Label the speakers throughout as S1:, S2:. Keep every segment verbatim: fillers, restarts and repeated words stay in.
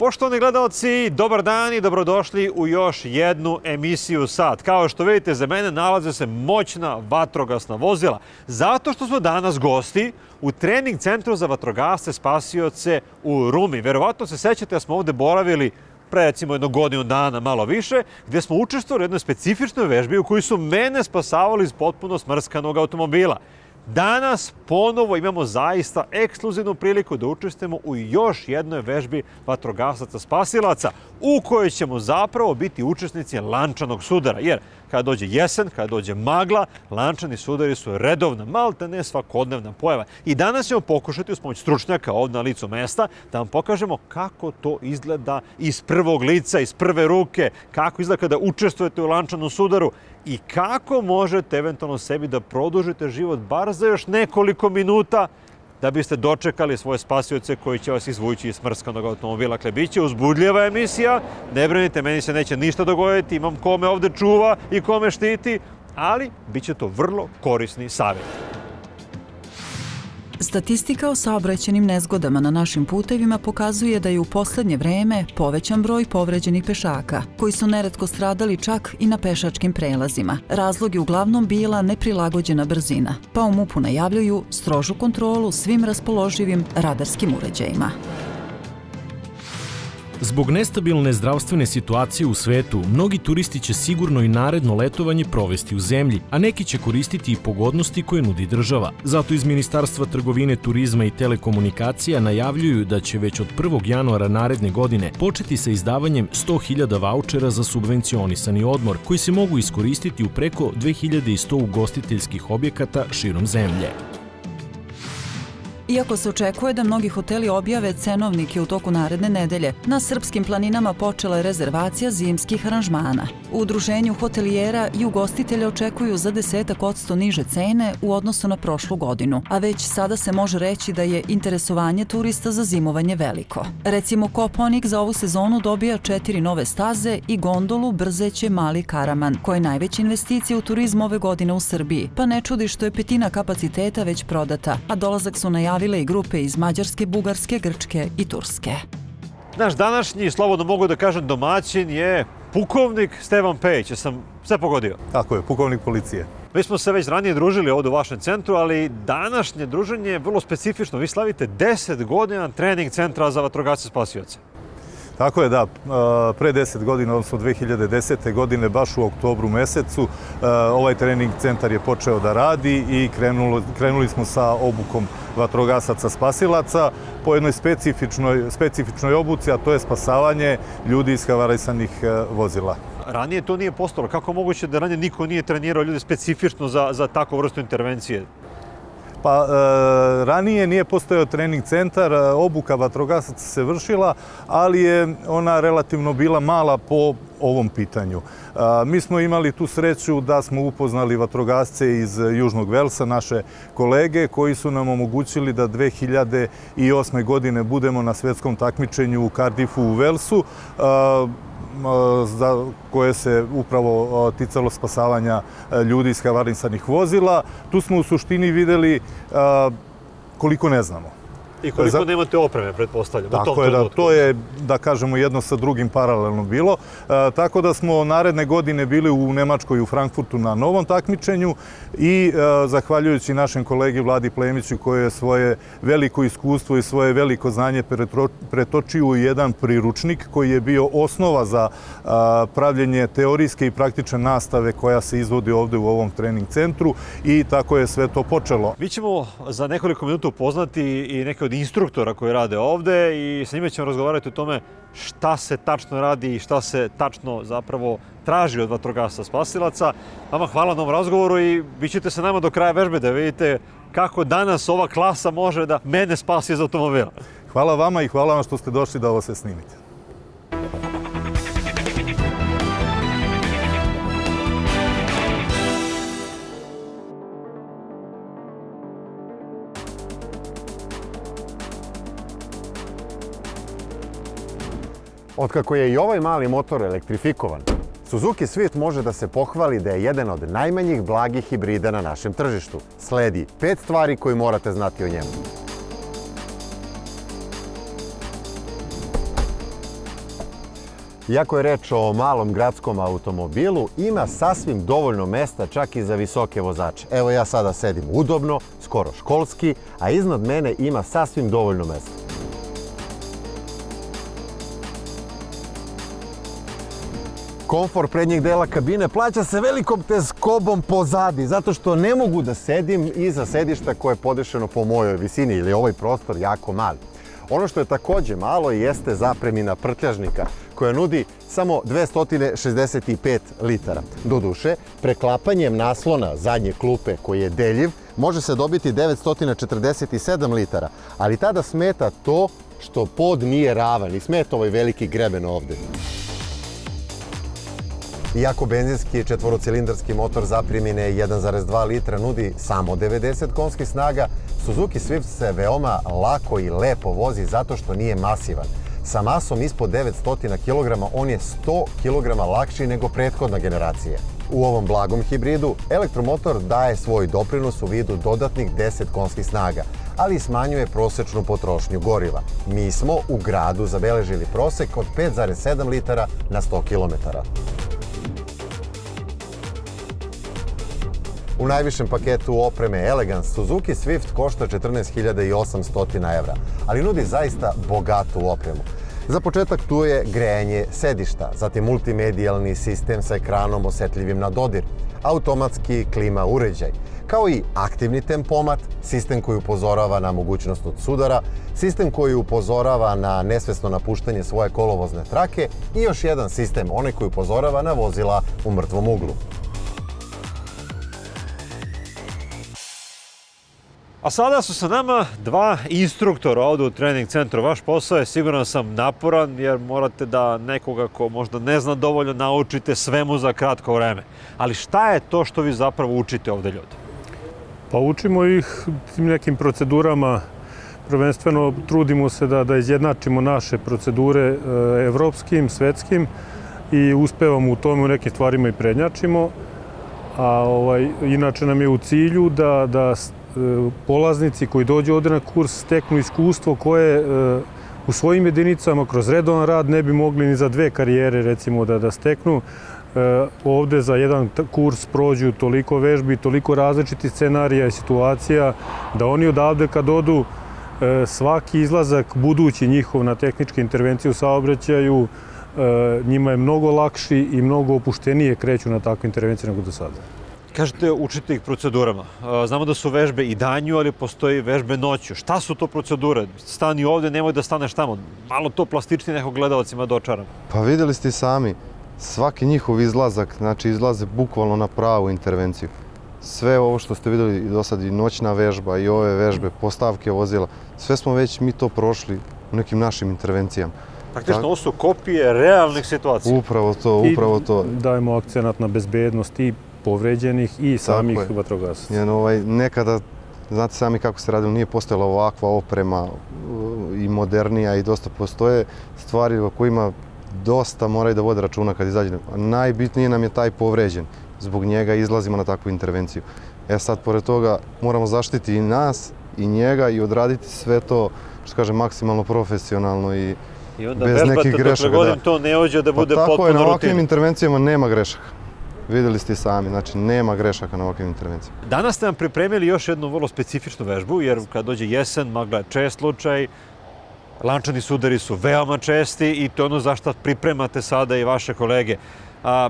S1: Poštovani gledalci, dobar dan i dobrodošli u još jednu emisiju Sat. Kao što vidite, za mene nalaze se moćna vatrogasna vozila. Zato što smo danas gosti u trening centru za vatrogasce spasioce u Rumi. Verovatno se sećate da smo ovde boravili pre recimo jednog godinu dana, malo više, gdje smo učestvovali u jednoj specifičnoj vežbi u kojoj su mene spasavali iz potpuno smrskanog automobila. Danas ponovo imamo zaista ekskluzivnu priliku da učestvujemo u još jednoj vežbi vatrogasaca spasilaca u kojoj ćemo zapravo biti učesnici lančanog sudara. Jer kada dođe jesen, kada dođe magla, lančani sudari su redovna, malte ne svakodnevna pojava. I danas ćemo pokušati uz pomoć stručnjaka ovdje na licu mesta da vam pokažemo kako to izgleda iz prvog lica, iz prve ruke, kako izgleda kada učestvujete u lančanom sudaru i kako možete eventualno sebi da produžite život bar za još nekoliko minuta da biste dočekali svoje spasioce koji će vas izvući iz smrskanog automobila. Dakle, bit će uzbudljiva emisija, ne brinite, meni se neće ništa dogoditi, imam kome ovde čuva i kome štiti, ali bit će to vrlo korisni savjet.
S2: Statistika o saobraćajnim nezgodama na našim putevima pokazuje da je u poslednje vreme povećan broj povređenih pešaka, koji su neretko stradali čak i na pešačkim prelazima. Razlog je uglavnom bila neprilagođena brzina, pa u MUP-u najavljuju strožu kontrolu svim raspoloživim radarskim uređajima.
S3: Zbog nestabilne zdravstvene situacije u svetu, mnogi turisti će sigurno i naredno letovanje provesti u zemlji, a neki će koristiti i pogodnosti koje nudi država. Zato iz Ministarstva trgovine, turizma i telekomunikacija najavljuju da će već od prvog januara naredne godine početi sa izdavanjem sto hiljada vaučera za subvencionisani odmor, koji se mogu iskoristiti u preko dve hiljade sto ugostiteljskih objekata širom zemlje.
S2: Iako se očekuje da mnogi hoteli objave cenovnike u toku naredne nedelje, na srpskim planinama počela je rezervacija zimskih aranžmana. U udruženju hotelijera i ugostitelja očekuju za desetak odsto niže cene u odnosu na prošlu godinu, a već sada se može reći da je interesovanje turista za zimovanje veliko. Recimo, Kopaonik za ovu sezonu dobija četiri nove staze i gondolu Brzeće Mali Karaman, koja je najveća investicija u turizmu ove godine u Srbiji, pa ne čudi što je petina kapaciteta već prodata, a dolazak su najavili i grupe iz Mađarske, Bugarske, Grčke i Turske.
S1: Naš današnji, slobodno mogu da kažem, domaćin je pukovnik Stevan Pejić. Jesam sve pogodio?
S4: Tako je, pukovnik policije.
S1: Mi smo se već ranije družili ovdje u vašem centru, ali današnje druženje je vrlo specifično. Vi slavite deset godina trening centra za vatrogasce spasioce.
S4: Tako je, da. Pre deset godina, odnosno dve hiljade desete. godine, baš u oktobru mesecu, ovaj trening centar je počeo da radi i krenuli smo sa obukom vatrogasaca spasilaca po jednoj specifičnoj obuci, a to je spasavanje ljudi iz havarisanih vozila.
S1: Ranije to nije postojalo. Kako moguće da ranije niko nije trenirao ljude specifično za takvu vrstu intervencije?
S4: Pa, ranije nije postojao trening centar, obuka vatrogasaca se vršila, ali je ona relativno bila mala po ovom pitanju. Mi smo imali tu sreću da smo upoznali vatrogasce iz Južnog Velsa, naše kolege, koji su nam omogućili da dve hiljade osme. godine budemo na svetskom takmičenju u Cardiffu u Velsu, za koje se upravo ticalo spasavanja ljudi iz havarisanih vozila. Tu smo u suštini vidjeli koliko ne znamo.
S1: I koliko nemate opreme, pretpostavljam.
S4: Tako je, da, to je, da kažemo, jedno sa drugim paralelno bilo. Tako da smo naredne godine bili u Nemačkoj i u Frankfurtu na novom takmičenju i zahvaljujući našem kolegi Vladi Plemiću, koji je svoje veliko iskustvo i svoje veliko znanje pretočio u jedan priručnik koji je bio osnova za pravljenje teorijske i praktične nastave koja se izvodi ovde u ovom trening centru i tako je sve to počelo.
S1: Mi ćemo za nekoliko minuta upoznati i neke od instruktora koji rade ovde i sa njima ćemo razgovarati o tome šta se tačno radi i šta se tačno zapravo traži od vatrogasca spasilaca. Vama hvala na ovom razgovoru i bit ćete se nama do kraja vežbe da vidite kako danas ova klasa može da mene spasi iz automobila.
S4: Hvala vama i hvala vam što ste došli da ovo sve snimite.
S5: Otkako je i ovaj mali motor elektrifikovan, Suzuki Swift može da se pohvali da je jedan od najmanjih blagih hibrida na našem tržištu. Sledi pet stvari koje morate znati o njemu. Iako je reč o malom gradskom automobilu, ima sasvim dovoljno mesta čak i za visoke vozače. Evo ja sada sedim udobno, skoro školski, a iznad mene ima sasvim dovoljno mesta. Komfor prednjeg dela kabine plaća se velikom tezkobom pozadi, zato što ne mogu da sedim iza sedišta koje je podešeno po mojoj visini, ili je ovaj prostor jako mali. Ono što je takođe malo jeste zapremina prtljažnika, koja nudi samo dvesta šezdeset pet litara. Doduše, preklapanjem naslona zadnje klupe koji je deljiv, može se dobiti devetsto četrdeset sedam litara, ali tada smeta to što pod nije ravan i smeta ovaj veliki greben ovde. Iako benzinski četvorocilindarski motor zapremine jedan zarez dva litra nudi samo devedeset konjskih snaga, Suzuki Swift se veoma lako i lepo vozi zato što nije masivan. Sa masom ispod devetsto kilograma on je sto kilograma lakši nego prethodna generacija. U ovom blagom hibridu elektromotor daje svoj doprinos u vidu dodatnih deset konjskih snaga, ali smanjuje prosečnu potrošnju goriva. Mi smo u gradu zabeležili prosek od pet zarez sedam litara na sto kilometara. U najvišem paketu opreme Elegance Suzuki Swift košta četrnaest hiljada osamsto evra, ali nudi zaista bogatu opremu. Za početak tu je grejanje sedišta, zatim multimedijalni sistem sa ekranom osetljivim na dodir, automatski klima uređaj, kao i aktivni tempomat, sistem koji upozorava na mogućnost od sudara, sistem koji upozorava na nesvesno napuštanje svoje kolovozne trake i još jedan sistem, onaj koji upozorava na vozila u mrtvom uglu.
S1: A sada su sa nama dva instruktora ovde u trening centru. Vaš posao je, siguran sam, naporan jer morate da nekoga ko možda ne zna dovoljno naučite svemu za kratko vreme. Ali šta je to što vi zapravo učite ovde ljudi?
S6: Pa učimo ih tim nekim procedurama. Prvenstveno trudimo se da, da izjednačimo naše procedure evropskim, svetskim i uspevamo u tome, u nekim stvarima i prednjačimo. A ovaj, inače nam je u cilju da, da polaznici koji dođu ovde na kurs steknu iskustvo koje u svojim jedinicama kroz redovan rad ne bi mogli ni za dve karijere recimo da, da steknu. Ovde za jedan kurs prođu toliko vežbi, toliko različitih scenarija i situacija da oni odavde kad odu svaki izlazak budući njihov na tehničke intervencije u saobraćaju njima je mnogo lakši i mnogo opuštenije kreću na takve intervencije nego do sada.
S1: Kažete, učite ih procedurama. Znamo da su vežbe i danju, ali postoji vežbe noću. Šta su to procedure? Stani ovde, nemoj da staneš tamo. Malo to plastičnije nekog gledalcima dočaram.
S7: Pa videli ste i sami, svaki njihov izlazak, znači izlaze bukvalno na pravu intervenciju. Sve ovo što ste videli i do sad, i noćna vežba, i ove vežbe, postavke vozila, sve smo već mi to prošli u nekim našim intervencijama.
S1: Praktično, ovo su kopije realnih situacija.
S7: Upravo to, upravo to.
S6: I dajemo akcenat na bezbednost i povređenih i samih vatrogasaca.
S7: Ovaj, nekada, znate sami kako se radilo, nije postojala ovakva oprema i modernija i dosta postoje stvari o kojima dosta moraju da vode računa kad izađe. Najbitnije nam je taj povređen. Zbog njega izlazimo na takvu intervenciju. E sad, pored toga, moramo zaštiti i nas i njega i odraditi sve to, što kaže, maksimalno profesionalno i bez nekih grešaka.
S1: I onda vežbate dok to ne ođe da bude potpuno rutina.
S7: Tako je, na ovakvim intervencijama nema grešaka. Videli ste i sami, znači nema grešaka na ovakvim intervencijama.
S1: Danas ste nam pripremili još jednu vrlo specifičnu vežbu, jer kad dođe jesen, magla je čest slučaj, lančani sudari su veoma česti i to je ono za što pripremate sada i vaše kolege. A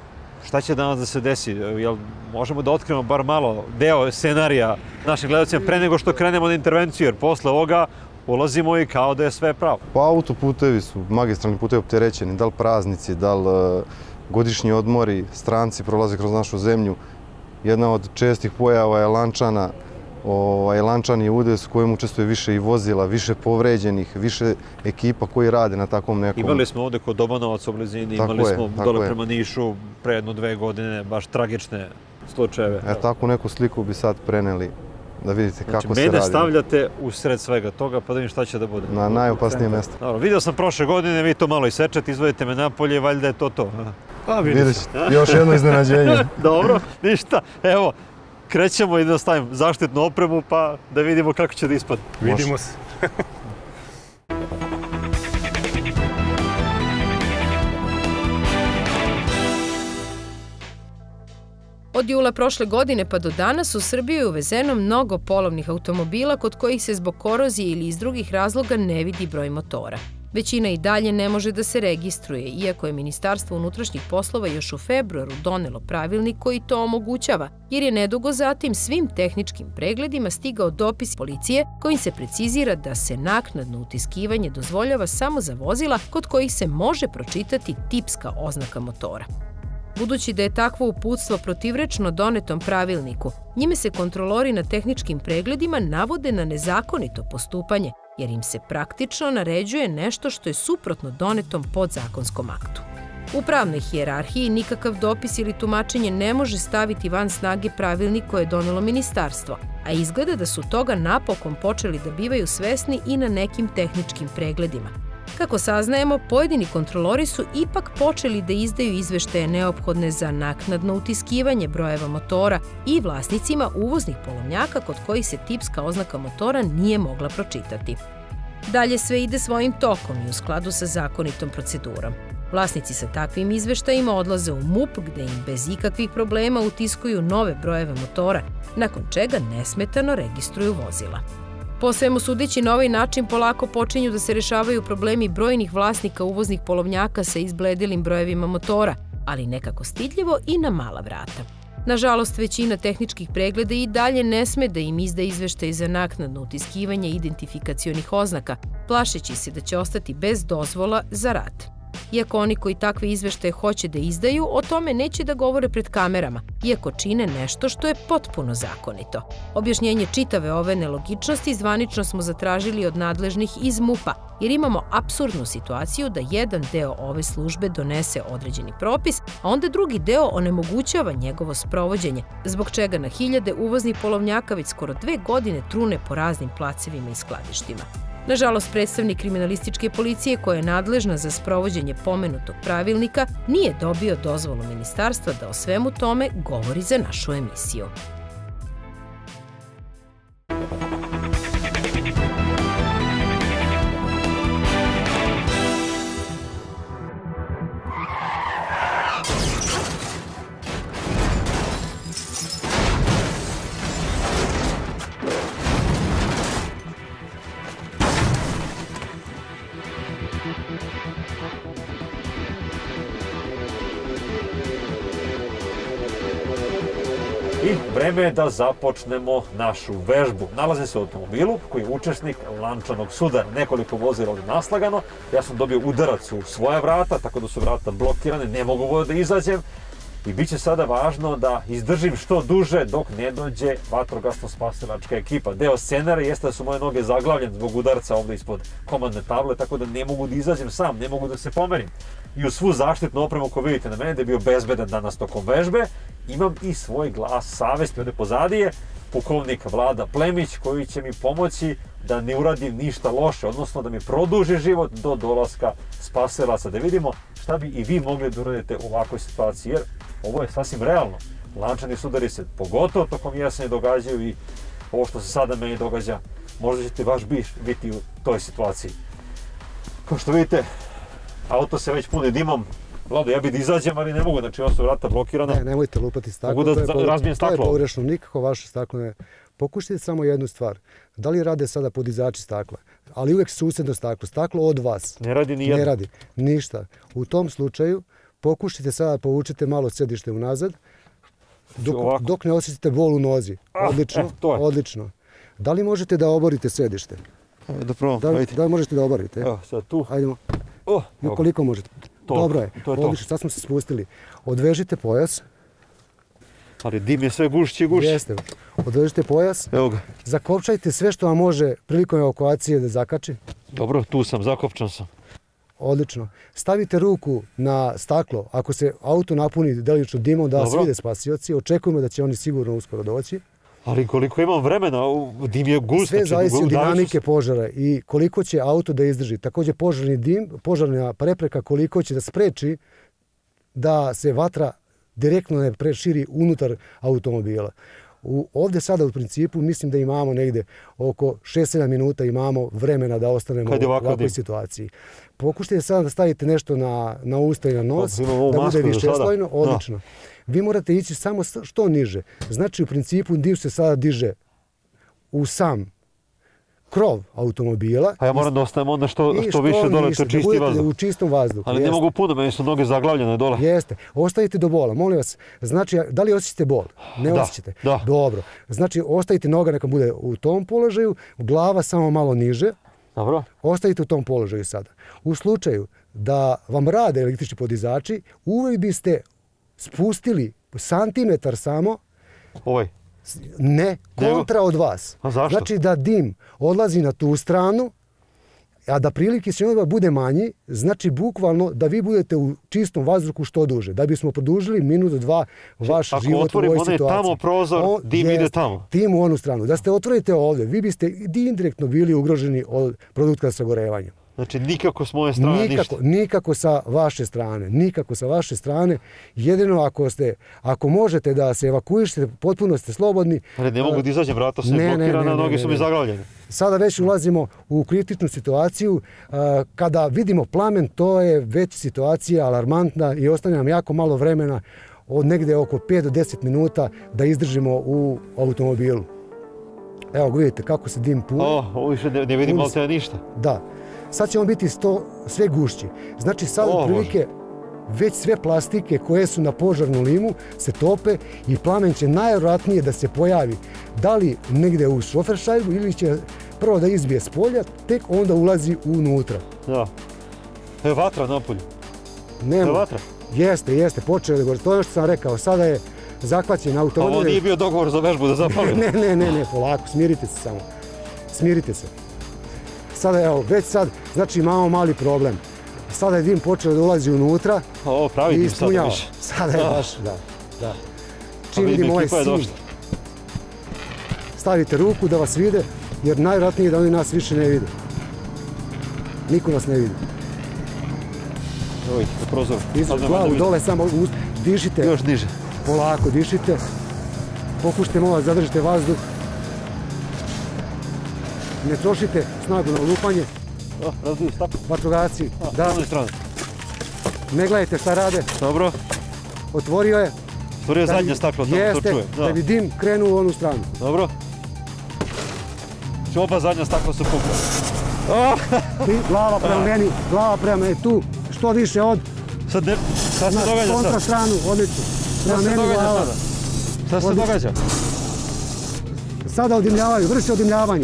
S1: šta će danas da se desi? Jel možemo da otkrijemo bar malo deo scenarija našim gledalcima pre nego što krenemo na intervenciju, jer posle ovoga ulazimo i kao da je sve pravo.
S7: Pa autoputevi su, magistralni putevi opterećeni, da li praznici, da li godišnji odmori, stranci prolaze kroz našu zemlju. Jedna od čestih pojava je lančana, ovaj, lančani udes u kojem učestvuje više i vozila, više povređenih, više ekipa koji rade na takvom nekom...
S1: Imali smo ovde kod Dobanovac u blizini,
S7: tako
S1: imali
S7: je,
S1: smo dole prema Nišu pre jedno dve godine, baš tragične slučajeve.
S7: E, takvu neku sliku bi sad preneli, da vidite
S1: znači,
S7: kako se radi.
S1: Mene stavljate u sred svega toga, pa da vidim šta će da bude.
S7: Na najopasnije mesto.
S1: Dobro, vidio sam prošle godine, vi to malo isečete, izvodite me napolje, valjda je to to.
S6: Pa vidiš.
S7: Još jedno iznenađenje.
S1: Dobro, ništa. Evo, krećemo i da stavim zaštitnu opremu, pa da vidimo kako će da ispadne.
S6: Vidimo se.
S8: Od jula prošle godine pa do danas u Srbiju je uvezeno mnogo polovnih automobila kod kojih se zbog korozije ili iz drugih razloga ne vidi broj motora. Većina i dalje ne može da se registruje, iako je Ministarstvo unutrašnjih poslova još u februaru donelo pravilnik koji to omogućava, jer je nedugo zatim svim tehničkim pregledima stigao dopis policije kojim se precizira da se naknadno utiskivanje dozvoljava samo za vozila kod kojih se može pročitati tipska oznaka motora. Budući da je takvo uputstvo protivrečno donetom pravilniku, njime se kontrolori na tehničkim pregledima navode na nezakonito postupanje, jer im se praktično naređuje nešto što je suprotno donetom podzakonskom aktu. U pravnoj hijerarhiji nikakav dopis ili tumačenje ne može staviti van snage pravilnik koje je donelo ministarstvo, a izgleda da su toga napokon počeli da bivaju svesni i na nekim tehničkim pregledima. Kako saznajemo, pojedini kontrolori su ipak počeli da izdaju izveštaje neophodne za naknadno utiskivanje brojeva motora i vlasnicima uvoznih polovnjaka kod kojih se tipska oznaka motora nije mogla pročitati. Dalje sve ide svojim tokom i u skladu sa zakonitom procedurom. Vlasnici sa takvim izveštajima odlaze u M U P gde im bez ikakvih problema utiskuju nove brojeve motora, nakon čega nesmetano registruju vozila. Po svemu sudeći, na ovaj način polako počinju da se rešavaju problemi brojnih vlasnika uvoznih polovnjaka sa izbledelim brojevima motora, ali nekako stidljivo i na mala vrata. Nažalost, većina tehničkih pregleda i dalje ne sme da im izda izveštaj za naknadno utiskivanje identifikacionih oznaka, plašeći se da će ostati bez dozvola za rad. Iako oni koji takve izveštaje hoće da izdaju, o tome neće da govore pred kamerama, iako čine nešto što je potpuno zakonito. Objašnjenje čitave ove nelogičnosti zvanično smo zatražili od nadležnih iz M U P-a, jer imamo apsurdnu situaciju da jedan deo ove službe donese određeni propis, a onda drugi deo onemogućava njegovo sprovođenje, zbog čega na hiljade uvoznih polovnjaka već skoro dve godine trune po raznim placevima i skladištima. Nažalost, predstavnik kriminalističke policije koja je nadležna za sprovođenje pomenutog pravilnika nije dobio dozvolu ministarstva da o svemu tome govori za našu emisiju.
S1: I vreme je da započnemo našu vežbu. Nalazim se u automobilu koji je učesnik lančanog sudara. Nekoliko vozila ovdje naslagano. Ja sam dobio udarac u svoja vrata, tako da su vrata blokirane, ne mogu da izađem. I bit će sada važno da izdržim što duže dok ne dođe vatrogasno-spasilačka ekipa. Deo scenarija jeste da su moje noge zaglavljene zbog udarca ovdje ispod komandne table, tako da ne mogu da izađem sam, ne mogu da se pomerim. I u svu zaštitnu opremu koju vidite na mene, da je bio bezbedan danas tokom vežbe, imam i svoj glas savesti. Ovdje pozadi je pukovnik Vlada Plemić koji će mi pomoći da ne uradim ništa loše, odnosno da mi produži život do dolaska spasilaca. Da vidimo šta bi i vi mogli da uradite u ovakvoj situaciji, jer ovo je sasvim realno. Lančani sudari se pogotovo tokom jesene događaju i ovo što se sada meni događa, možda ćete vaš biti u toj situaciji. Kao što vidite, auto se već puni dimom. Vlado, ja bih da izađem, ali ne mogu, znači ovo su vrata blokirana.
S9: Ne, nemojte lupati staklo.
S1: Mogu da razbijem staklo.
S9: To je pogrešno, nikako vaše staklo ne. Pokušajte samo jednu stvar. Da li rade sada podizači stakla? Ali uvek susedno staklo, staklo od vas.
S1: Ne radi ni jedno.
S9: Ne radi, ništa. U tom slučaju pokušajte sada povučite malo sedište unazad, dok, dok ne osjetite bol u nozi. Odlično,
S1: ah, eh,
S9: odlično. Da li možete da oborite sedište?
S7: Da probam,
S9: da,
S7: ajde.
S9: Da li možete da oborite?
S1: Evo, sad tu.
S9: Hajdemo.
S1: Oh,
S9: koliko možete?
S1: To,
S9: dobro je,
S1: to je
S9: odlično, sad smo se spustili. Odvežite pojas.
S1: Ali dim je sve gušći i gušći.
S9: Jeste, odvežite pojas.
S1: Evo ga.
S9: Zakopčajte sve što vam može prilikom evakuacije da zakači.
S1: Dobro, tu sam, zakopčan sam.
S9: Odlično. Stavite ruku na staklo. Ako se auto napuni delimično dimom, da vas vide spasioci, očekujemo da će oni sigurno uskoro doći.
S1: Ali koliko imam vremena, dim je gust.
S9: Sve zavisi od dinamike požara i koliko će auto da izdrži. Također požarni dim, požarna prepreka koliko će da spreči da se vatra direktno ne preširi unutar automobila. Ovde sada u principu mislim da imamo negde oko šest sedam minuta imamo vremena da ostanemo u ovakvoj situaciji. Pokušajte sada da stavite nešto na usta i na nos, da bude više slojno, odlično. Vi morate ići samo što niže. Znači u principu dio se sada diže u sam krov automobila.
S1: A ja moram da ostajem onda što više dole, to čisti vazduh.
S9: U čistom vazduhu.
S1: Ali ne mogu puno, meni su noge zaglavljene dole.
S9: Jeste. Ostavite do bola, molim vas. Znači, da li osjećate bol? Ne osjećate?
S1: Da.
S9: Dobro. Znači, ostavite noga neka bude u tom položaju, glava samo malo niže.
S1: Dobro.
S9: Ostavite u tom položaju sada. U slučaju da vam rade električni podizači, uvijek biste spustili santimetar samo.
S1: Ovaj?
S9: Ne, kontra od vas.
S1: A zašto?
S9: Znači da dim odlazi na tu stranu, a da prilike se bude manji, znači bukvalno da vi budete u čistom vazduhu što duže. Da bismo produžili minut, dva vaš život u ovoj situaciji.
S1: Ako otvorim onaj tamo prozor, dim ide tamo.
S9: Dim u onu stranu. Da ste otvorite ovdje, vi biste indirektno bili ugroženi od produkta sagorevanja.
S1: Znači nikako s moje strane ništa?
S9: Nikako sa vaše strane. Nikako sa vaše strane. Jedino ako ste, ako možete da se evakuišete, potpuno ste slobodni.
S1: Ali ne mogu da izađem, vrata su blokirana, noge su mi zaglavljene.
S9: Sada već ulazimo u kritičnu situaciju. Kada vidimo plamen, to je već situacija alarmantna i ostane nam jako malo vremena, od negde oko pet do deset minuta da izdržimo u automobilu. Evo, vidite kako se dim puni.
S1: O, više ne vidim malo te ništa.
S9: Da. Sad će on biti sve gušći. Znači sad otprilike već sve plastike koje su na požarnu limu se tope i plamen će najvjerojatnije da se pojavi da li negde u šoferšajbu ili će prvo da izbije s polja, tek onda ulazi unutra.
S1: Da. Je vatra napolju.
S9: Je vatra? Jeste, jeste, počeo je. To je ono što sam rekao, sada je zahvaćen automobil.
S1: Ovo nije bio dogovor za vežbu da zapalim.
S9: Ne, ne, ne, ne, polako, smirite se samo. Smirite se. Sada, evo, već sad, znači imamo mali problem. Sada je dim počeo da ulazi unutra.
S1: Ovo pravi dim sada više.
S9: Sada je baš, da, da. Čim vidim ovaj sin, stavite ruku da vas vide, jer najvjerojatnije da oni nas više ne vide. Niko nas ne vidi.
S1: Evo ih, na prozor.
S9: Izvrš glavu dole, samo dišite.
S1: Još diže.
S9: Polako dišite. Pokušajte malo, zadržite vazduh. Ne trošite snagu na lupanje.
S1: Razbiju staklo.
S9: Vatrogasci. Da. Ne gledajte šta rade.
S1: Dobro.
S9: Otvorio je.
S1: Otvorio je zadnje staklo, tamo to čuje.
S9: Jeste, da bi dim krenuo u onu stranu.
S1: Dobro. Znači oba zadnja stakla su pukla.
S9: Glava prema meni, glava prema meni, tu. Što više od...
S1: Sad ne... Šta se događa sad?
S9: Kontra stranu, odlično.
S1: Šta se događa sada? Šta se događa?
S9: Sada odimljavaju, vrši odimljavanje.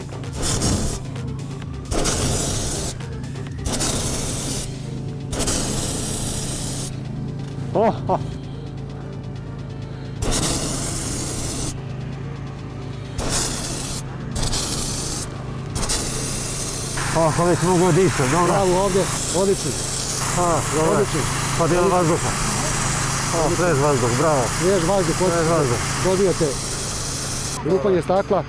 S1: Oha! Oh, već mogu disati, dobro.
S9: Bravo ovdje, odlično. Odlično.
S1: Pa dijel vazduha. Svež vazduh, bravo.
S9: Svež vazduh, odlično. Dobijate lupanje stakla.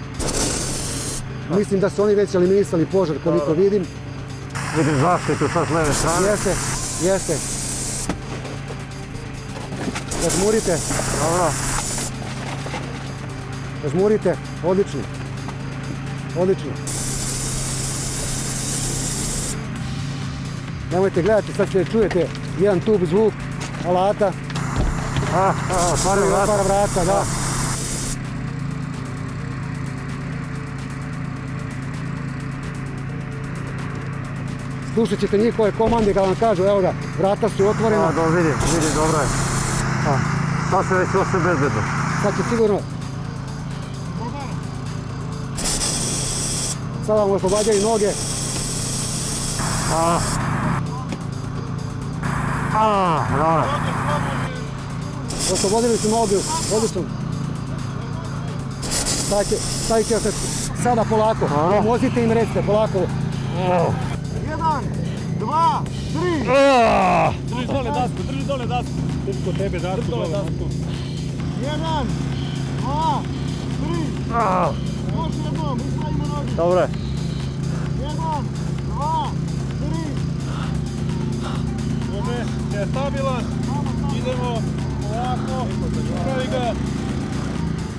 S9: Mislim da su oni već eliminisali požar koliko vidim.
S1: Vidim zaštitu sad s leve strane.
S9: Jeste, jeste. Razmurite.
S1: Dobro.
S9: Razmurite, odlično. Odlično. Nemojte gledati, sad ćete čujete jedan tub zvuk alata.
S1: A, a, otvara vrata.
S9: Otvara vrata, da. Slušat ćete njihove komande kada vam kažu, evo ga, vrata su otvorena.
S1: A, dobro, vidim, vidim, dobro je. Sad se već ostaje bezbedno.
S9: Sad će sigurno... Sada vam oslobađaju noge.
S1: A, a, dobro.
S9: Oslobodili su noge, odlično. Stavit će se sada polako. Vozite im recite, polako.
S10: Jedan, dva, tri.
S6: Drži dole dasku, drži dole dasku. Drži kod tebe dasku, dole dasku.
S10: Jedan, dva, tri. Još jednom, ispravimo noge.
S1: Dobro je.
S10: Jedan, dva, tri.
S6: Dobre, je stabilan. Idemo ovako, pravi ga.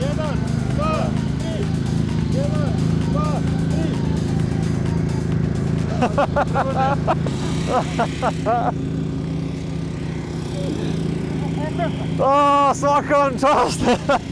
S10: Jedan, dva, tri. Jedan, dva, tri.
S1: O, svaka vam čast!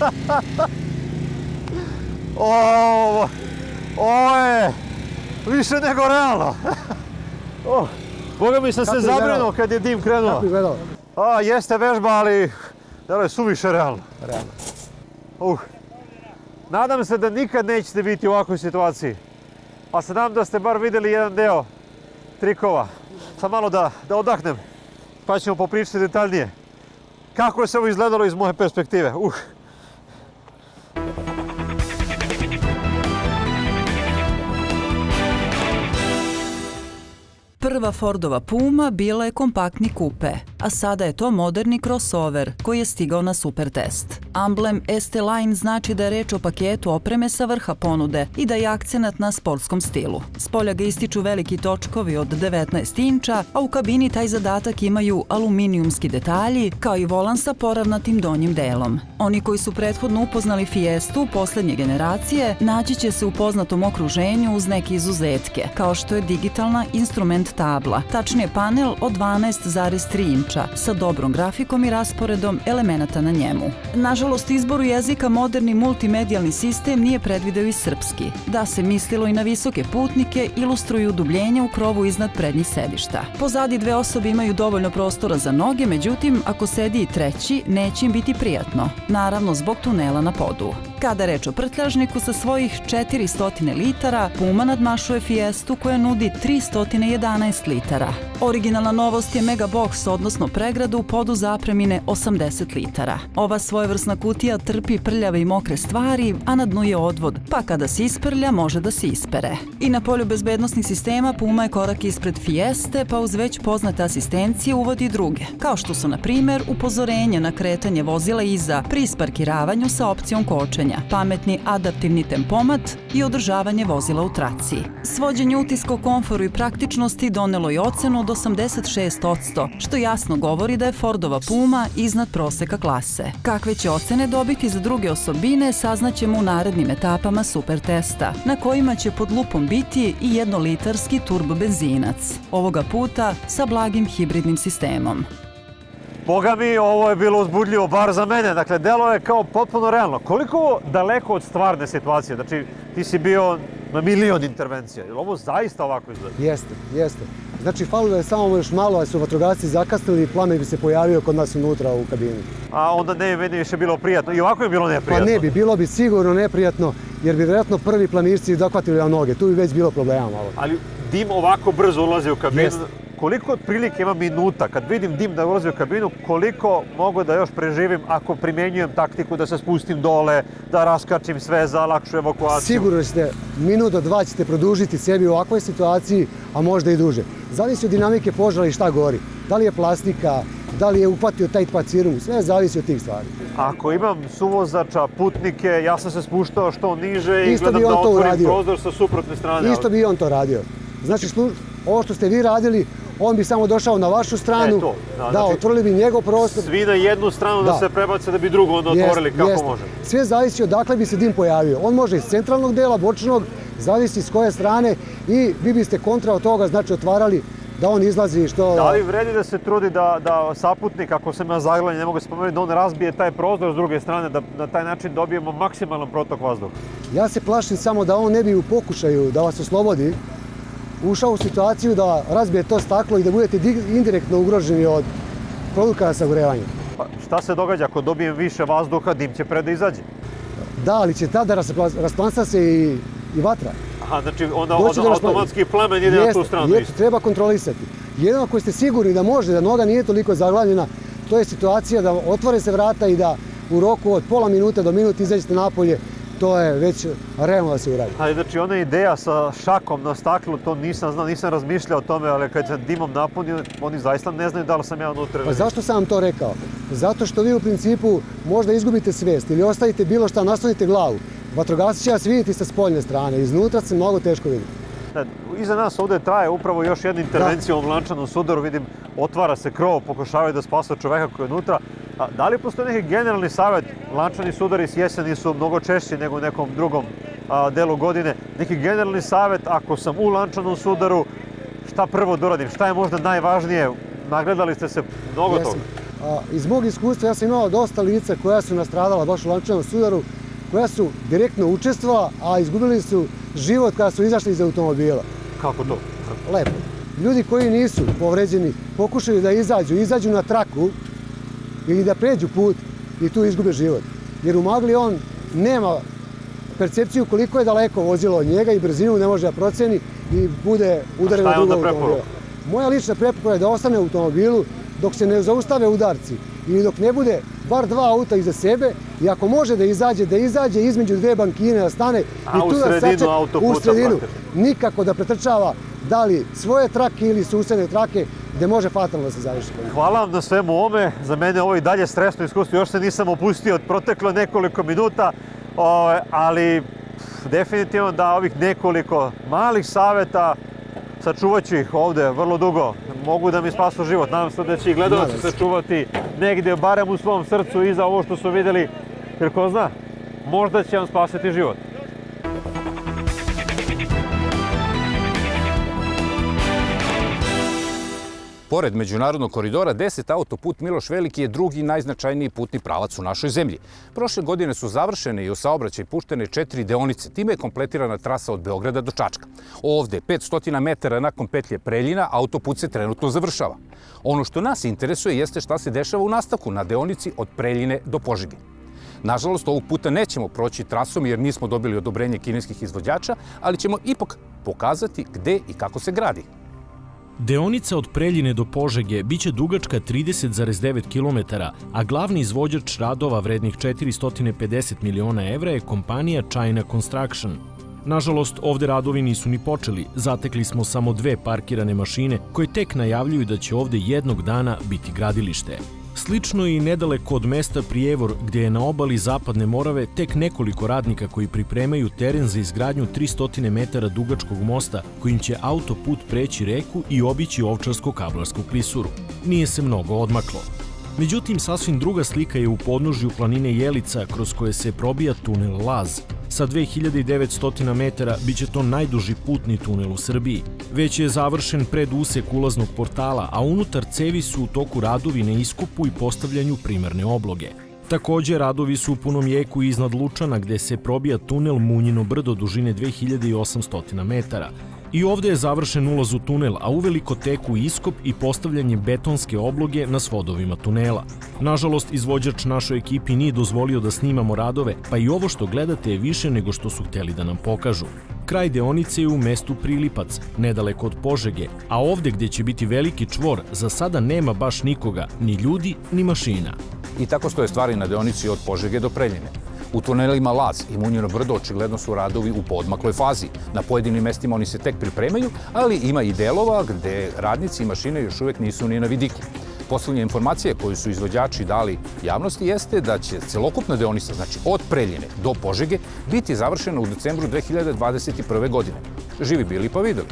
S1: Ovo, ovo je više nego realno. Oh, Boga mi sam se zabrinuo kad je dim krenuo.
S9: Kako je gledao?
S1: A, jeste vežba, ali delo je suviše realno.
S9: Realno.
S1: Uh. Nadam se da nikad nećete biti u ovakvoj situaciji. Pa se nadam da ste bar vidjeli jedan deo trikova. Sad malo da, da odahnem, pa ćemo popričati detaljnije. Kako je se ovo izgledalo iz moje perspektive. Uh.
S2: Prva Fordova Puma bila je kompaktni kupe, a sada je to moderni crossover koji je stigao na super test. Amblem S T Line znači da je reč o paketu opreme sa vrha ponude i da je akcenat na sportskom stilu. Spolja ga ističu veliki točkovi od devetnaest inča, a u kabini taj zadatak imaju aluminijumski detalji, kao i volan sa poravnatim donjim delom. Oni koji su prethodno upoznali Fiestu poslednje generacije naći će se u poznatom okruženju uz neke izuzetke, kao što je digitalna instrument tabla, tačnije panel od dvanaest zarez tri inča sa dobrom grafikom i rasporedom elemenata na njemu. Nažalost, izboru jezika moderni multimedijalni sistem nije predvideo i srpski. Da se mislilo i na visoke putnike, ilustruju dubljenje u krovu iznad prednjih sedišta. Pozadi dve osobe imaju dovoljno prostora za noge, međutim, ako sedi i treći, neće im biti prijatno. Naravno, zbog tunela na podu. Kada reč o prtljažniku sa svojih četiristo litara, Puma nadmašuje Fiestu koja nudi tristo jedanaest litara. Originalna novost je Megabox, odnosno pregradu podu zapremine osamdeset litara. Ova svojevrsna kutija trpi prljave i mokre stvari, a na dnu je odvod, pa kada se isprlja može da se ispere. I na polju bezbednosnih sistema Puma je korak ispred Fieste, pa uz već poznate asistencije uvodi druge, kao što su, na primer, upozorenje na kretanje vozila iza pri isparkiravanju sa opcijom kočenja, pametni adaptivni tempomat i održavanje vozila u traci. Svođenje utiska o komforu i praktičnosti donelo je ocenu od osamdeset šest posto, što jasno govori da je Fordova Puma iznad proseka klase. Kakve će ocene dobiti za druge osobine saznaćemo u narednim etapama super testa, na kojima će pod lupom biti i jednolitarski turbo benzinac, ovoga puta sa blagim hibridnim sistemom.
S1: Boga mi, ovo je bilo uzbudljivo, bar za mene. Dakle, delo je kao potpuno realno. Koliko daleko od stvarne situacije? Znači, ti si bio na milion intervencija. Je li ovo zaista ovako izgleda?
S9: Jeste, jeste. Znači, falilo je samo još malo, a su vatrogasci zakasnili i plamen bi se pojavio kod nas unutra u kabini.
S1: A onda ne bi meni više bilo prijatno. I ovako je bilo neprijatno.
S9: Pa ne bi, bilo bi sigurno neprijatno, jer bi vjerojatno prvi planinci dohvatili na noge. Tu bi već bilo problema malo.
S1: Ali dim ovako brzo ulazi u kabinu. Jeste. Koliko otprilike ima minuta, kad vidim dim da ulazi u kabinu, koliko mogu da još preživim ako primjenjujem taktiku da se spustim dole, da raskačim sve za lakšu evakuaciju?
S9: Sigurno ćete, minut do dva ćete produžiti sebi u ovakvoj situaciji, a možda i duže. Zavisi od dinamike požara i šta gori. Da li je plastika, da li je upatio taj pacirum, sve zavisi od tih stvari.
S1: Ako imam suvozača, putnike, ja sam se spuštao što niže i gledam da otvorim prozor sa suprotne strane.
S9: Isto bi on to radio. Znači, ovo što ste vi radili, on bi samo došao na vašu stranu,
S1: e, to, da,
S9: da
S1: znači,
S9: otvorili bi njegov prostor.
S1: Svi na jednu stranu da, da se prebace da bi drugu onda otvorili, kako jest. Može?
S9: Sve zavisi odakle bi se dim pojavio. On može iz centralnog dela, bočnog, zavisi s koje strane i vi biste kontra od toga, znači otvarali da on izlazi što...
S1: Da li vredi da se trudi da, da saputnik, ako sam ja zaglavljen, ne mogu se pomenuti, da on razbije taj prozor s druge strane, da na taj način dobijemo maksimalan protok vazduha?
S9: Ja se plašim samo da on ne bi u pokušaju da vas oslobodi ušao u situaciju da razbije to staklo i da budete indirektno ugroženi od produkta sagorevanja.
S1: Pa šta se događa ako dobijem više vazduha, dim će pre da izađe?
S9: Da, ali će tada rasplansa se i, i vatra.
S1: Aha, znači onda, onda automatski plamen ide na tu stranu.
S9: Jeste, treba kontrolisati. Jedino ako ste sigurni da može, da noga nije toliko zaglavljena, to je situacija da otvore se vrata i da u roku od pola minuta do minuta izađete napolje. To je već realno da se uradi.
S1: Ali znači ona ideja sa šakom na staklu, to nisam znao, nisam razmišljao o tome, ali kad sam dimom napunio, oni zaista ne znaju da li sam ja unutra.
S9: Pa zašto sam vam to rekao? Zato što vi u principu možda izgubite svijest ili ostavite bilo šta, naslonite glavu. Vatrogasci će vas vidjeti sa spoljne strane, iznutra se mnogo teško vidi.
S1: Iza nas ovdje traje upravo još jedna intervencija u lančanom sudaru, vidim, otvara se krov, pokušavaju da spasa čoveka koji je unutra. Da li postoji neki generalni savjet? Lančani sudari s jeseni su mnogo češći nego u nekom drugom delu godine. Neki generalni savjet, ako sam u lančanom sudaru, šta prvo da uradim? Šta je možda najvažnije? Nagledali ste se mnogo toga.
S9: Iz mog iskustva ja sam imao dosta lica koja su nastradala baš u lančanom sudaru, koja su direktno učestvovala, a izgubili su život kada su izašli iz automobila.
S1: Kako to?
S9: Lepo. Ljudi koji nisu povređeni pokušaju da izađu, izađu na traku ili da pređu put i tu izgube život. Jer u magli on nema percepciju koliko je daleko vozilo od njega i brzinu ne može da proceni i bude udaren na drugog automobila. Moja lična preporuka je da ostane u automobilu dok se ne zaustave udarci ili dok ne bude bar dva auta iza sebe i ako može da izađe, da izađe između dve bankine, da stane i tu da sače u sredinu. Nikako da pretrčava da li svoje trake ili susedne trake gde može fatalno da se završi.
S1: Hvala vam na svemu ovome. Za mene ovo i dalje stresno iskustvo. Još se nisam opustio od proteklo nekoliko minuta, ali definitivno da ovih nekoliko malih savjeta sačuvat ću ih ovde vrlo dugo. Mogu da mi spasu život. Nadam se da će i gledalci sačuvati negdje, barem u svom srcu, iza ovo što su vidjeli. Jer ko zna, možda će vam spasiti život.
S11: Pored međunarodnog koridora deset, autoput Miloš Veliki je drugi najznačajniji putni pravac u našoj zemlji. Prošle godine su završene i u saobraćaj puštene četiri deonice. Time je kompletirana trasa od Beograda do Čačka. Ovde, petsto metara nakon petlje Preljina, autoput se trenutno završava. Ono što nas interesuje jeste šta se dešava u nastavku na deonici od Preljine do Požege. Nažalost, ovog puta nećemo proći trasom jer nismo dobili odobrenje kineskih izvođača, ali ćemo ipak pokazati gde i kako se gradi.
S3: Deonica od Preljine do Požege biće dugačka trideset zarez devet kilometara, a glavni izvođač radova vrednih četiristo pedeset miliona evra je kompanija China Construction. Nažalost, ovde radovi nisu ni počeli. Zatekli smo samo dve parkirane mašine koje tek najavljuju da će ovde jednog dana biti gradilište. Slično i nedaleko od mesta Prijevor, gdje je na obali Zapadne Morave tek nekoliko radnika koji pripremaju teren za izgradnju tristo metara dugačkog mosta kojim će autoput preći reku i obići Ovčarsko-Kablarsku klisuru. Nije se mnogo odmaklo. Međutim, sasvim druga slika je u podnožju planine Jelica kroz koje se probija tunel Laz. Sa dve hiljade devetsto metara biće to najduži putni tunel u Srbiji. Već je završen predusek ulaznog portala, a unutar cevi su u toku radovi na iskopu i postavljanju primarne obloge. Takođe, radovi su u punom jeku iznad Lučana, gde se probija tunel Munjino brdo dužine dve hiljade osamsto metara. I ovde je završen ulaz u tunel, a uveliko teku iskop i postavljanje betonske obloge na svodovima tunela. Nažalost, izvođač našoj ekipi nije dozvolio da snimamo radove, pa i ovo što gledate je više nego što su hteli da nam pokažu. Kraj deonice je u mestu Prilipac, nedaleko od Požege, a ovde gde će biti veliki čvor, za sada nema baš nikoga, ni ljudi, ni mašina.
S11: I tako stoje stvari na deonici od Požege do Preljine. U tunelima Laz i Munjino brdo očigledno su radovi u poodmakloj fazi. Na pojedinim mestima oni se tek pripremaju, ali ima i delova gde radnici i mašine još uvek nisu ni na vidiku. Poslednja informacija koju su izvođači dali javnosti jeste da će celokupna deonica, znači od Preljine do Požege, biti završena u decembru dve hiljade dvadeset prve. godine. Živi bili pa videli.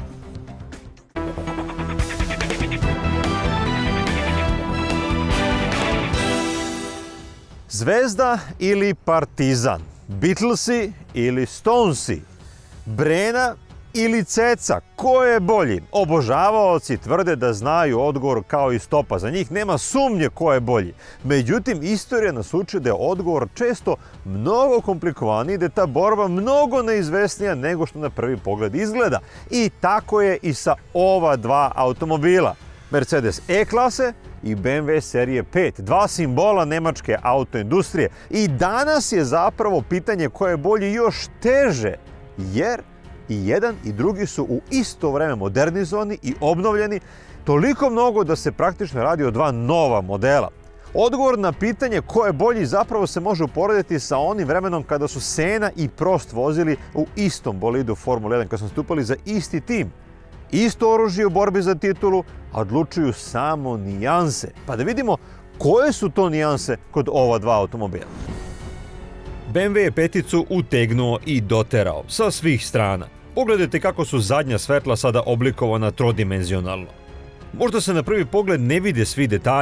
S1: Zvezda ili Partizan, Beatlesi ili Stonesi, Brena ili Ceca, ko je bolji? Obožavaoci tvrde da znaju odgovor kao i stopa. Za njih nema sumnje ko je bolji. Međutim, istorija nas uči da je odgovor često mnogo komplikovaniji, da je ta borba mnogo neizvesnija nego što na prvi pogled izgleda. I tako je i sa ova dva automobila. Mercedes E-klase i B M W serije pet, dva simbola nemačke autoindustrije. I danas je zapravo pitanje ko je bolji još teže, jer i jedan i drugi su u isto vreme modernizovani i obnovljeni, toliko mnogo da se praktično radi o dva nova modela. Odgovor na pitanje ko je bolji zapravo se može uporediti sa onim vremenom kada su Sena i Prost vozili u istom bolidu Formula jedan, kada su nastupali za isti tim. Isto oružje u borbi za titulu, a odlučuju samo nijanse. Pa da vidimo koje su to nijanse kod ova dva automobila. B M W je peticu utegnuo i doterao sa svih strana. Pogledajte kako su zadnja svetla sada oblikovana trodimenzionalno. Možda se na prvi pogled ne vide svi detalji,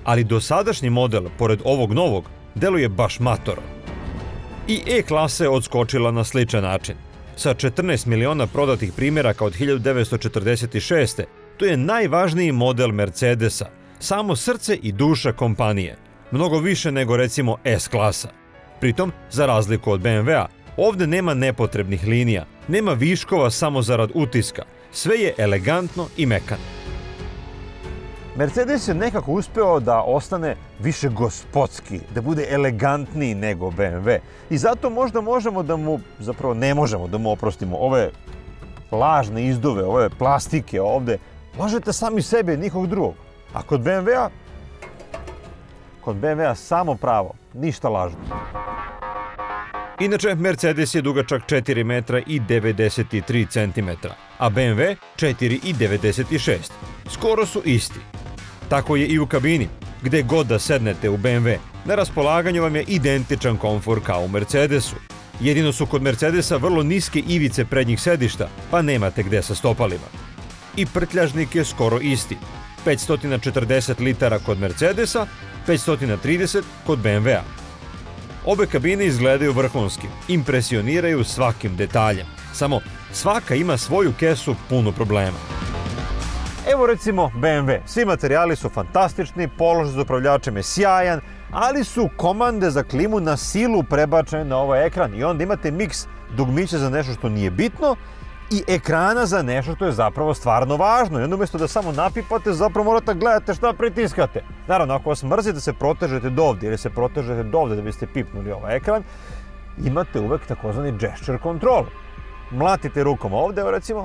S1: ali dosadašnji model, pored ovog novog, deluje baš matoro. I E-klasa je odskočila na sličan način. Sa četrnaest miliona prodatih primjeraka od hiljadu devetsto četrdeset šeste. to je najvažniji model Mercedesa, samo srce i duša kompanije, mnogo više nego recimo S-klasa. Pritom, za razliku od B M W-a, ovde nema nepotrebnih linija, nema viškova samo zarad utiska, sve je elegantno i mekano.
S12: Mercedes je nekako uspeo da ostane više gospodski, da bude elegantniji nego B M W. I zato možda možemo da mu, zapravo ne možemo da mu oprostimo ove lažne izduve, ove plastike ovde. Možete sami sebe, nikog drugog. A kod B M W-a, kod B M W-a samo pravo, ništa lažno.
S1: Inače, Mercedes je dugačak četiri metra i devedeset tri centimetra, a B M W četiri i devedeset šest. Skoro su isti. Tako je i u kabini. Gde god da sednete u B M W, na raspolaganju vam je identičan komfor kao u Mercedesu. Jedino su kod Mercedesa vrlo niske ivice prednjih sedišta, pa nemate gde sa stopalima. I prtljažnik je skoro isti. petsto četrdeset litara kod Mercedesa, petsto trideset kod B M W-a. Obe kabine izgledaju vrhunski, impresioniraju svakim detaljem. Samo svaka ima svoju kesu punu problema.
S12: Evo recimo B M W. Svi materijali su fantastični, položaj za upravljačem je sjajan, ali su komande za klimu na silu prebačene na ovaj ekran i onda imate miks dugmića za nešto što nije bitno i ekrana za nešto što je zapravo stvarno važno. I onda umjesto da samo napipate, zapravo morate gledate šta pritiskate. Naravno, ako vas mrzi da se protežete do ovdje ili se protežete do ovdje da biste pipnuli ovaj ekran, imate uvek takozvani gesture control. Mlatite rukom ovdje, evo recimo,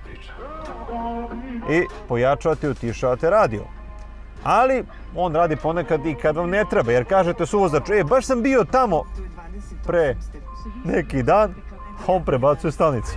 S12: i pojačavate i utišavate radio. Ali on radi ponekad i kad vam ne treba, jer kažete suvozaču, e, baš sam bio tamo pre neki dan, a on prebacuje stanicu.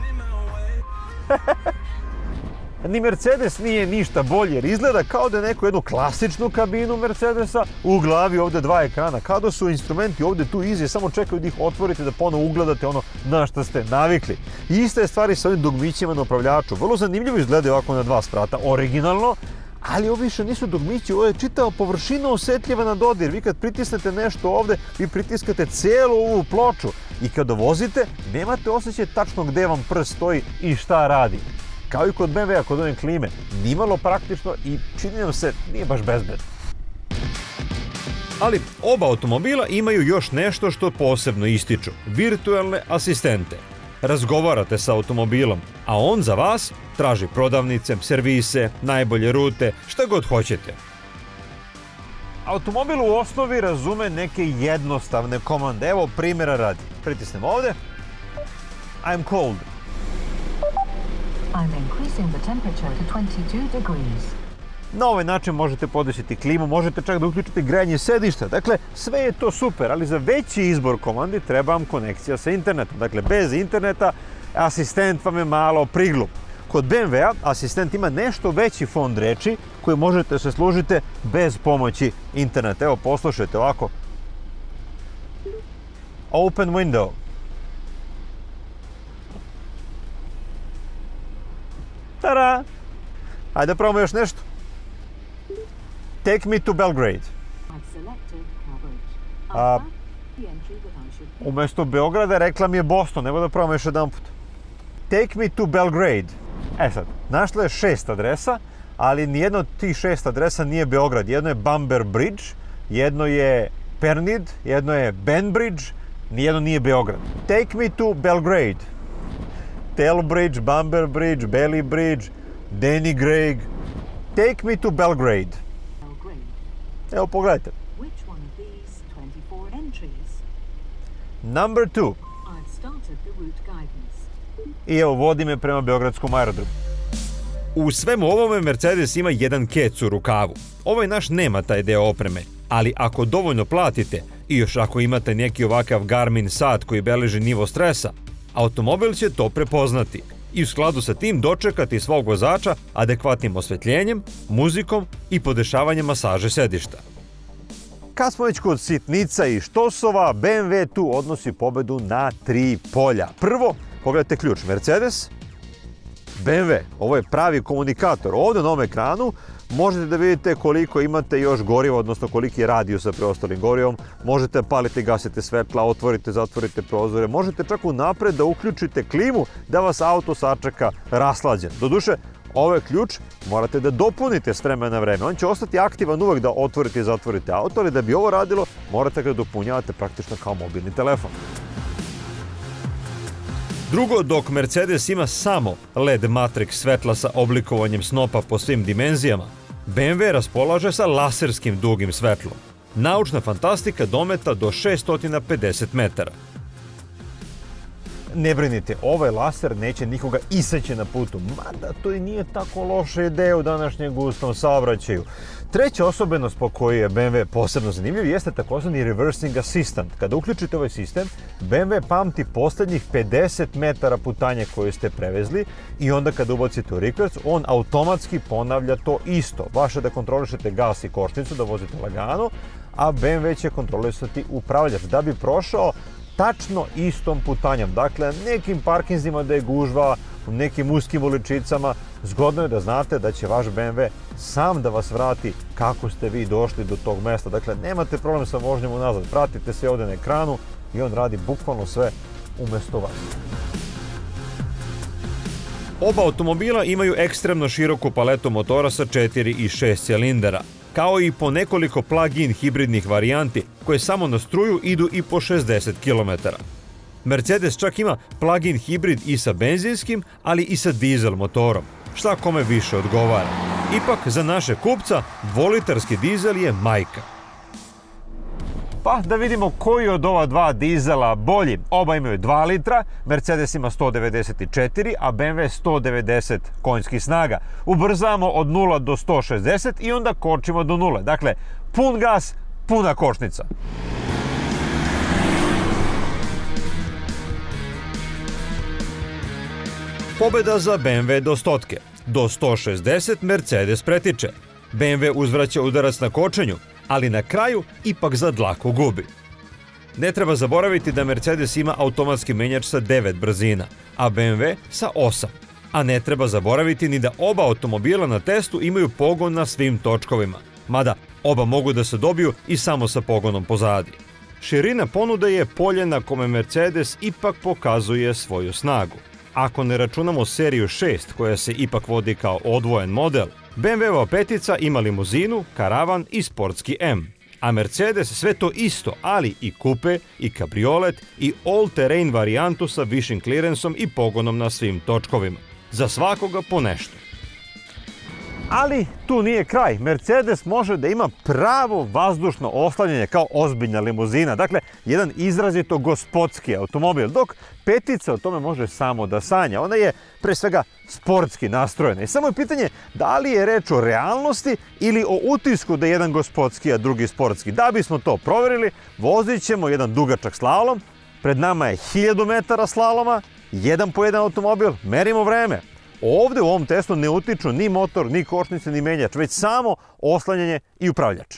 S12: Ni Mercedes nije ništa bolje, jer izgleda kao da je neko jednu klasičnu kabinu Mercedesa, u glavi ovde dva ekrana, kao da su instrumenti ovde tu izi, samo čekaju da ih otvorite, da ponovo ugledate ono na što ste navikli. I ista je stvari sa ovim dugmićima na upravljaču. Vrlo zanimljivo izgledaju ovako na dva sprata, originalno, ali ovo više nisu dugmići, ovo je čitava površina osetljiva na dodir. Vi kad pritisnete nešto ovde, vi pritiskate cijelu ovu ploču i kada vozite, nemate osjećaj tačno gde vam prst stoji i šta radi. Kao i kod B M W-a, kod ove klime, nimalo praktično i čini nam se nije baš bezbedno.
S1: Ali oba automobila imaju još nešto što posebno ističu, virtualne asistente. Razgovarate sa automobilom, a on za vas traži prodavnice, servise, najbolje rute, šta god hoćete.
S12: Automobil u osnovi razume neke jednostavne komande. Evo primjera radi. Pritisnem ovde. I'm cold.
S13: I'm increasing the temperature to twenty-two degrees.
S12: Na ovaj način možete podesiti klimu, možete čak da uključite grejanje sedišta. Dakle, sve je to super, ali za veći izbor komandi treba vam konekcija sa internetom. Dakle, bez interneta asistent vam je malo priglup. Kod B M W-a asistent ima nešto veći fond reči koji možete se služite bez pomoći interneta. Evo, poslušajte ovako. Open window. Tada! Hajde da probamo još nešto. Take me to Belgrade. A, umjesto Beograda rekla mi je Boston, evo da probamo još jedan put. Take me to Belgrade. E sad, našla je šest adresa, ali nijedno od tih šest adresa nije Beograd. Jedno je Bamber Bridge, jedno je Pernid, jedno je Benbridge, nijedno nije Beograd. Take me to Belgrade. Telbridge, Bamber Bridge, Belly Bridge, Danny Gregg. Take me to Belgrade. Evo, pogledajte. Number two. I evo, vodi me prema Beogradskom aerodromu.
S1: U svemu ovome Mercedes ima jedan kec u rukavu. Ovaj naš nema taj deo opreme, ali ako dovoljno platite i još ako imate neki ovakav Garmin sat koji beleži nivo stresa, automobil će to prepoznati i u skladu sa tim dočekati svog vozača adekvatnim osvetljenjem, muzikom i podešavanjem masaže sedišta.
S12: Kad smo već kod sitnica i štosova, B M W tu odnosi pobedu na tri polja. Prvo, pogledajte ključ Mercedes, B M W, ovo je pravi komunikator. Ovdje na ovom ekranu
S1: možete da vidite koliko imate još goriva, odnosno koliki je radijus sa preostalim gorivom, možete paliti, gasite svetla, otvorite, zatvorite prozore, možete čak unapred da uključite klimu da vas auto sačeka raslađen. Doduše, ovaj ključ morate da dopunite s vremena na vreme. On će ostati aktivan uvek da otvorite i zatvorite auto, ali da bi ovo radilo, morate ga dopunjavate praktično kao mobilni telefon. Drugo, dok Mercedes ima samo L E D matrix svetla sa oblikovanjem snopa po svim dimenzijama, B M W raspolaže sa laserskim dugim svetlom. Naučna fantastika dometa do šessto pedeset metara. Ne brinite, ovaj laser neće nikoga iseći na putu, mada to i nije tako loša ideja u današnjem gustom saobraćaju. Treća osobenost po kojoj je B M W posebno zanimljiv jeste takozvani reversing assistant. Kada uključite ovaj sistem, B M W pamti poslednjih pedeset metara putanje koje ste prevezli i onda kada ubacite u reverse, on automatski ponavlja to isto. Vaše da kontrolišete gas i kočnicu, da vozite lagano, a B M W će kontrolisati upravljač da bi prošao tačno istom putanjem. Dakle, nekim parkinzima da je gužva, u nekim uskim uličicama, zgodno je da znate da će vaš B M W sam da vas vrati kako ste vi došli do tog mesta. Dakle, nemate problem sa vožnjom unazad. Pratite sve ovde na ekranu i on radi bukvalno sve umesto vas. Oba automobila imaju ekstremno široku paletu motora sa četiri i šest cilindara, kao i po nekoliko plug-in hibridnih varijanti koje samo na struju idu i po šezdeset kilometara. Mercedes čak ima plug-in hibrid i sa benzinskim, ali i sa dizel motorom, šta kome više odgovara. Ipak, za naše kupca, dvolitarski dizel je majka. Pa da vidimo koji od ova dva dizela bolji. Oba imaju dva litra, Mercedes ima sto devedeset četiri, a B M W sto devedeset konjskih snaga. Ubrzamo od nula do sto šezdeset i onda kočimo do nule. Dakle, pun gas, puna kočnica. Pobeda za B M W do stotke. Do sto šezdeset Mercedes pretiče. B M W uzvraća udarac na kočenju, ali na kraju ipak za dlaku gubi. Ne treba zaboraviti da Mercedes ima automatski menjač sa devet brzina, a B M W sa osam. A ne treba zaboraviti ni da oba automobila na testu imaju pogon na svim točkovima, mada oba mogu da se dobiju i samo sa pogonom pozadi. Širina ponude je polje na kome Mercedes ipak pokazuje svoju snagu. Ako ne računamo seriju šest koja se ipak vodi kao odvojen model, B M W-ova petica ima limuzinu, karavan i sportski M. A Mercedes sve to isto, ali i kupe, i kabriolet, i all-terrain varijantu sa višim klirensom i pogonom na svim točkovima. Za svakoga po nešto. Ali tu nije kraj. Mercedes može da ima pravo vazdušno oslanjanje kao ozbiljna limuzina. Dakle, jedan izrazito gospodski automobil, dok petica o tome može samo da sanja. Ona je pre svega sportski nastrojena. I samo je pitanje da li je reč o realnosti ili o utisku da je jedan gospodski, a drugi sportski. Da bismo to proverili, vozit ćemo jedan dugačak slalom. Pred nama je hiljadu metara slaloma, jedan po jedan automobil, merimo vreme. Ovde u ovom testu ne utiču ni motor, ni kočnice, ni menjač, već samo oslanjanje i upravljač.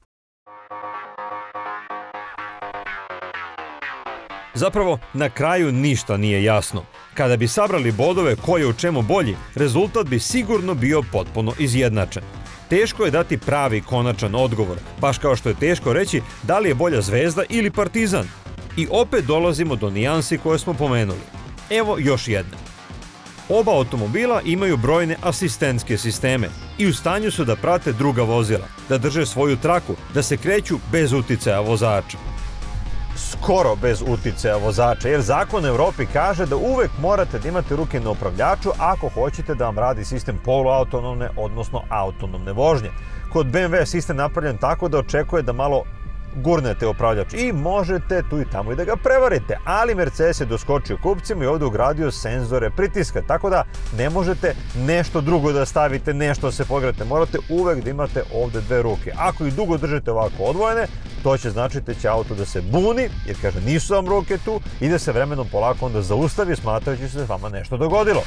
S1: Zapravo, na kraju ništa nije jasno. Kada bi sabrali bodove ko je u čemu bolji, rezultat bi sigurno bio potpuno izjednačen. Teško je dati pravi konačan odgovor, baš kao što je teško reći da li je bolja Zvezda ili Partizan. I opet dolazimo do nijansi koje smo pomenuli. Evo još jedna. Oba automobila imaju brojne asistentske sisteme i u stanju su da prate druga vozila, da drže svoju traku, da se kreću bez uticaja vozača. Skoro bez uticaja vozača, jer zakon u Evropi kaže da uvek morate da imate ruke na upravljaču ako hoćete da vam radi sistem poluautonomne, odnosno autonomne vožnje. Kod B M W je sistem napravljen tako da očekuje da malo gurnete upravljač i možete tu i tamo i da ga prevarite, ali Mercedes je doskočio kupcima i ovde ugradio senzore pritiska, tako da ne možete nešto drugo da stavite, nešto da se pograte, morate uvek da imate ovde dve ruke. Ako ih dugo držite ovako odvojene, to će značiti da će auto da se buni, jer kaže nisu vam ruke tu, i da se vremenom polako onda zaustavi smatrajući se da vama nešto dogodilo.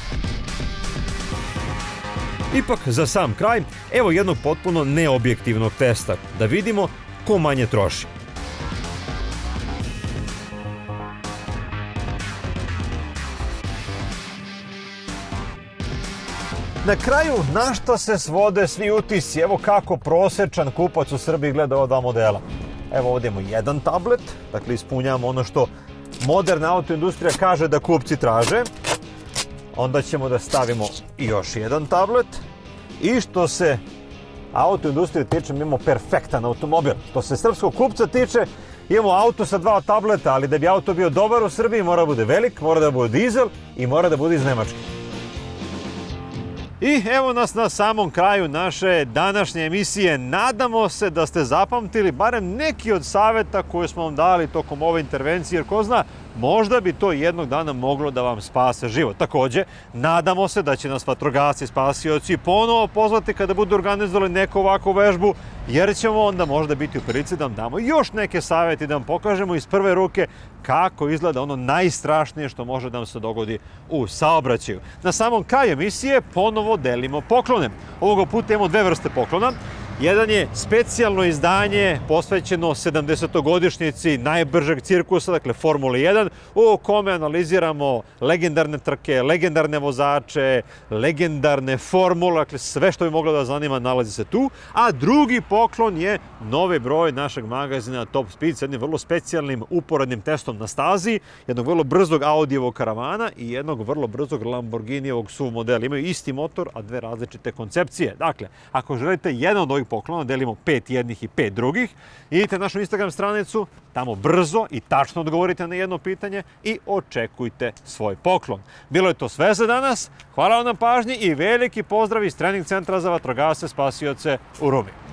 S1: Ipak, za sam kraj, evo jednog potpuno neobjektivnog testa, da vidimo ko manje troši. Na kraju, na što se svode svi utisci? Evo kako prosečan kupac u Srbiji gleda ova dva modela. Evo ovdje imamo jedan tablet, dakle ispunjavamo ono što moderna autoindustrija kaže da kupci traže. Onda ćemo da stavimo još jedan tablet. I što se autoindustrije tiče, imamo perfektan automobil. Što se srpskog kupca tiče, imamo auto sa dva tableta, ali da bi auto bio dobar u Srbiji mora da bude velik, mora da bude dizel i mora da bude iz Nemačke. I evo nas na samom kraju naše današnje emisije. Nadamo se da ste zapamtili barem neki od savjeta koje smo vam dali tokom ove intervencije, jer ko zna, možda bi to jednog dana moglo da vam spase život. Također, nadamo se da će nas vatrogasci, spasioci ponovo pozvati kada budu organizovali neku ovakvu vežbu, jer ćemo onda možda biti u prilici da vam damo još neke savjeti, da vam pokažemo iz prve ruke kako izgleda ono najstrašnije što može da vam se dogodi u saobraćaju. Na samom kraju emisije ponovo delimo poklone. Ovoga puta imamo dve vrste poklona. Jedan je specijalno izdanje posvećeno sedamdesetogodišnjici najbržeg cirkusa, dakle Formule jedan, u kome analiziramo legendarne trke, legendarne vozače, legendarne formule, dakle sve što bi moglo da vas zanima nalazi se tu. A drugi poklon je novi broj našeg magazina Top Speed s jednim vrlo specijalnim uporednim testom na stazi, jednog vrlo brzog Audijevog karavana i jednog vrlo brzog Lamborghinijevog S U V modela. Imaju isti motor, a dve različite koncepcije. Dakle, ako želite jedan od ovih poklona, delimo pet jednih i pet drugih. Idite na našu Instagram stranicu, tamo brzo i tačno odgovorite na jedno pitanje i očekujte svoj poklon. Bilo je to sve za danas. Hvala vam na pažnji i veliki pozdrav iz trening centra za vatrogasce spasioce u Rumi.